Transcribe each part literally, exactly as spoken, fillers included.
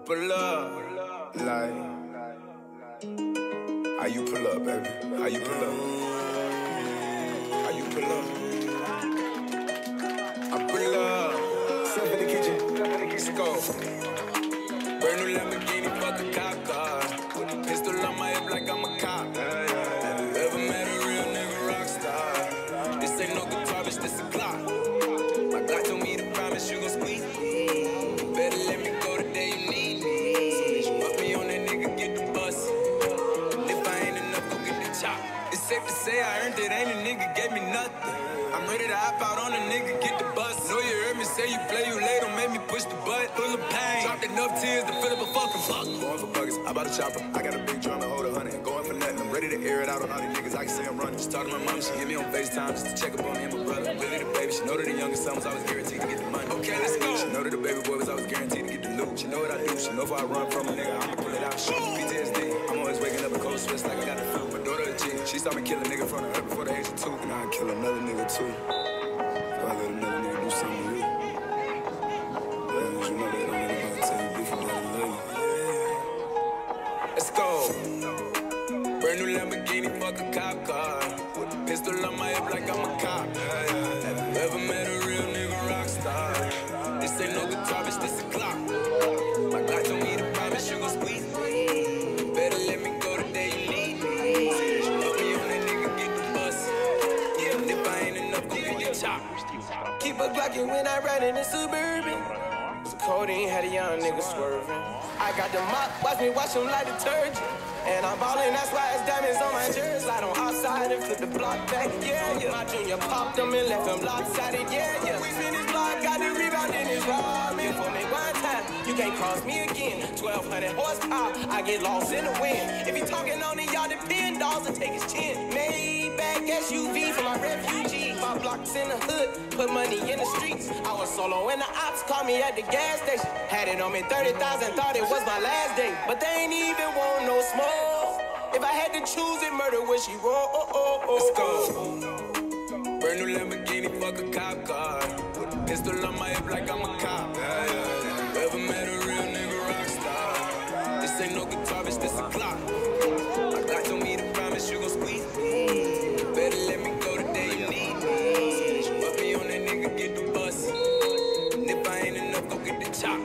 pull up. Like, how you pull up, baby? How you pull up? How you pull up? I pull up. Step in the kitchen. Let's go. Brand new Lamborghini, fuck a cop car. With a pistol on my hip like I'm a cop. Have you ever met a real nigga rock star? This ain't no guitar, bitch, this a Glock. My Glock told me to promise you gon' squeeze me. Better let me go the day you need me. So bitch, put me on that nigga, get the bus. And if I ain't enough, go get the chop. It's safe to say I earned it, ain't a nigga gave me nothing. I'm ready to hop out on a nigga, get the bus. Know you heard me say you play, you late, don't make me push the butt. Full of pain, dropped enough tears to fill up a fucking fuck. Going for buggers, I bought a chopper. I got a big drum to hold a hundred. Going for nothing, I'm ready to air it out on all these niggas. I can say I'm running. Just talk to my mom, she hit me on FaceTime just to check up on me and my brother. Really the baby, she know that the youngest son was always guaranteed to get the money. Okay, let's go. She know that the baby boy was always guaranteed to get the loot. She know what I do, she know if I run from a nigga, I'ma pull it out. Shoot. P T S D, I'm always waking up in cold sweats like I got the flu. My daughter a G, she saw me kill a nigga in front of her before the age of two. And I'd kill another nigga too. If I let another nigga do something to you. As long as you know that, don't let nobody tell you different than I love you. Let's go. Brand new Lamborghini, fuck a cop car. With a pistol on my hip like I'm a cop. Have you ever met a real nigga rock star? This ain't no guitar, bitch, this a Glock. My Glock told me to promise you gon' squeeze me. Better let me go the day you need me. Put me on that nigga, get the bus. Yeah, and if I ain't enough, go get your chop. Keep a Glockin' when I ride in the Suburban. So codeine had a young nigga swerving. I got the mop, watch me wash him like detergent. And I'm ballin', that's why it's diamonds on my jersey. Slide on outside and flip the block back, yeah, yeah. My junior popped them and left them lopsided, yeah, yeah. We spin his block, got the rebound in his robbing. For me one time, you can't cross me again. twelve hundred horsepower, I get lost in the wind. If he talking on it, y'all depend, dolls and take his chin. Maybach S U V for my refugees. My blocks in the hood, put money in the streets. I was solo and the ops called me at the gas station. Had it on me thirty thousand, thought it was my last day. But they ain't even want no smoke. If I had to choose it, murder would she roll? Oh, oh, oh, Let's go. Brand new Lamborghini, fuck a cop car. With a pistol on my hip like I'm a cop. Yeah, yeah, yeah. Ever met a real nigga rock star? This ain't no guitar, bitch, this a Glock. My Glock told me to promise you gon' squeeze me. Better let me go the day you need me. Put me on that nigga, get the bus. And if I ain't enough, go get the chop.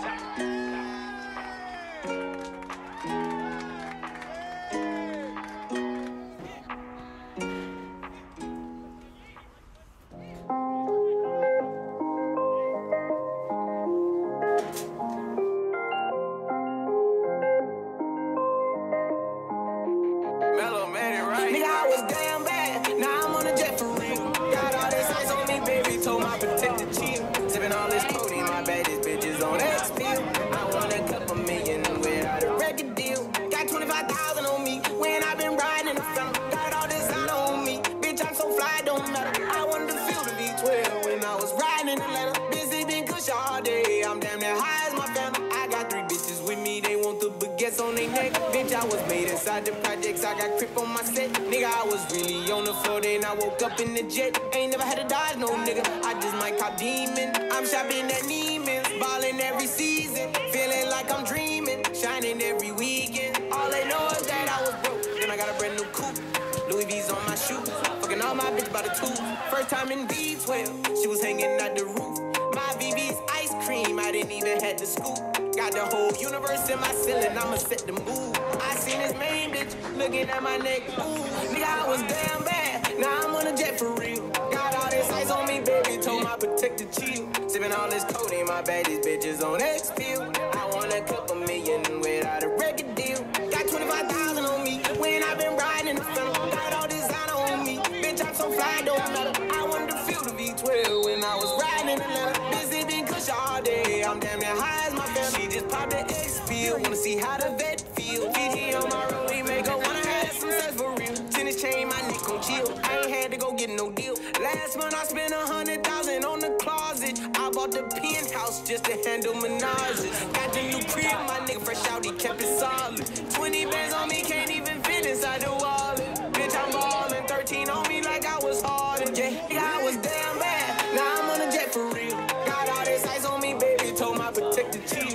On they neck, bitch, I was made inside the projects. I got crip on my set, nigga. I was really on the floor, then I woke up in the jet. Ain't never had to dodge no nigga. I just might cop demon. I'm shopping at Neiman's, ballin' every season, feeling like I'm dreaming, shining every weekend. All they know is that I was broke. Then I got a brand new coupe, Louis V's on my shoes, fucking all my bitch by the two. First time in B twelve, she was hanging at the roof. My V V's ice cream, I didn't even have to scoop. Got the whole universe in my ceiling, I'ma set the mood. I seen this main bitch looking at my neck, ooh. Nigga, I was damn bad, now I'm on a jet for real. Got all this ice on me, baby, told my protector chill. Sipping all this codeine, my baddest bitches on X pill. I want a couple million without a record deal. Got twenty-five thousand on me when I've been riding the film. Got all designer on me, bitch, I'm so fly, don't matter. I wanted to feel the V twelve when I was riding in Atlanta. Busy been kush all day, I'm damn near high as my family. She just popped the X pill, wanna see how the vet feel. P G on my road, we make her wanna have some sex for real. Tennis chain, my neck gon' chill. I ain't had to go get no deal. Last month I spent a hundred thousand on the closet. I bought the penthouse just to handle menages. Got the new crib, my nigga fresh out, he kept it solid. Twenty bands on me, can't even fit inside the wallet. Bitch, I'm ballin', thirteen on me like I was hard. Yeah, I was damn bad. Now I'm on a jet for real. Got all this ice on me, baby. Told my protector chill.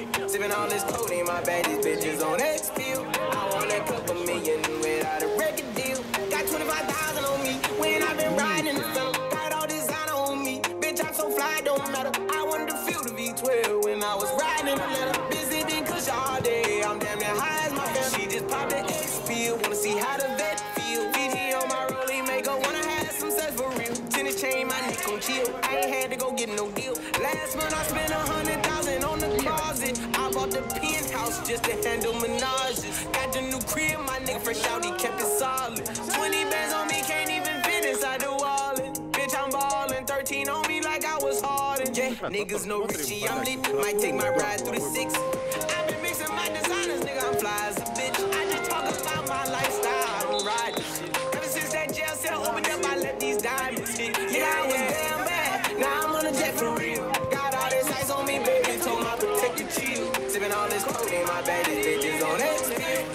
Sipping all this codeine, my baddest bitches on X pill. I want a couple million without a record deal. Got twenty-five thousand on me when I've been riding in the film. Got all designer on me, bitch, I'm so fly, don't matter. I wanted to feel the V twelve when I was riding in the letter. Busy been cush all day, I'm damn near high as my fam. She just popped the X pill, wanna see how the vet feel. V G on my rolling maker, wanna have some sex for real. Tennis chain, my neck gon' chill. I ain't had to go get no deal. Last month I spent a hundred thousand on the closet. I bought the penthouse just to handle menages. Got the new crib, my nigga fresh out, he kept it solid. Twenty bands on me, can't even fit inside the wallet. Bitch, I'm ballin', thirteen on me like I was hardin'. Yeah, niggas know Richie, I'm lit. Might take my ride through the six. I've been mixing my designers, nigga, I'm fly as a bitch. I just talk about my lifestyle, I don't ride this shit. Ever since that jail cell opened up, I let these diamonds hit. Yeah, I was damn bad, now I'm on a jet for real. Got all this ice on me, baby, told my protector chill. Sippin' all this codeine, my baddest bitches on X pill.